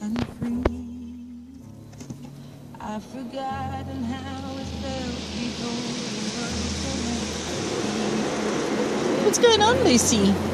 and free. I've forgotten how it felt before the world. What's going on, Lucy?